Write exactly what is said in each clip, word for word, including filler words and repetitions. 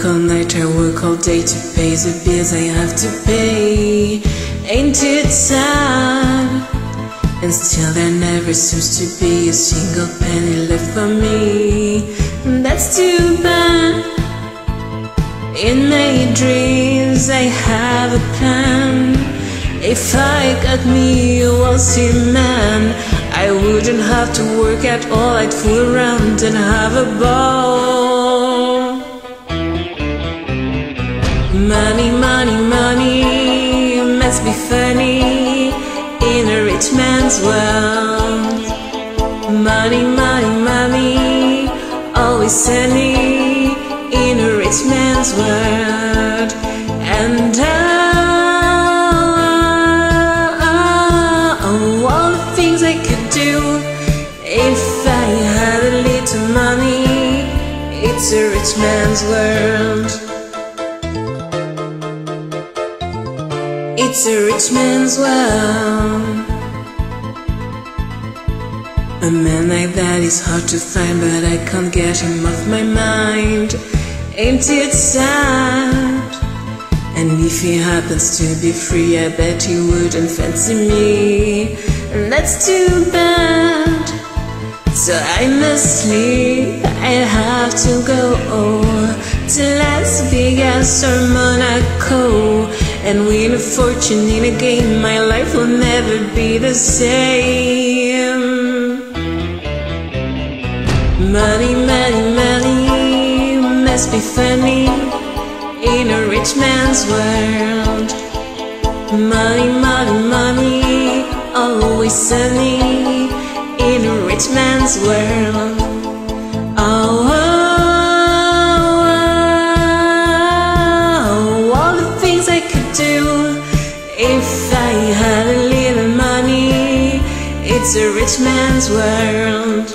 all night, I work all day to pay the bills I have to pay. Ain't it sad? And still there never seems to be a single penny left for me. That's too bad. In my dreams I have a plan. If I got me a wealthy man, I wouldn't have to work at all. I'd fool around and have a ball. Money, money, money must be funny in a rich man's world. Money, money, money, always sunny in a rich man's world. And I, oh, all the things I could do if I had a little money. It's a rich man's world. It's a rich man's world. A man like that is hard to find, but I can't get him off my mind. Ain't it sad? And if he happens to be free, I bet he wouldn't fancy me. And that's too bad. So I must leave, I have to go to Las Vegas or Monaco and win a fortune in a game. My life will never be the same. Money, money, money must be funny in a rich man's world. Money, money, money, always sunny in a rich man's world. Oh, oh, oh, all the things I could do if I had a little money. It's a rich man's world.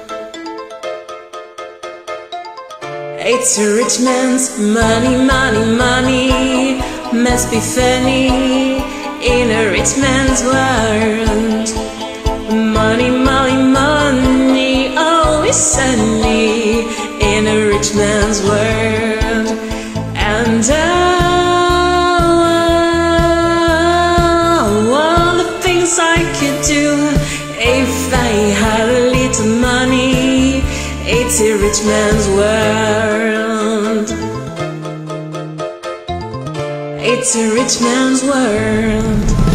It's a rich man's money, money, money must be funny in a rich man's world. Money, money, money, always sunny in a rich man's world. And oh, oh, all the things I could do if I had a little money. It's a rich man's world. It's a rich man's world.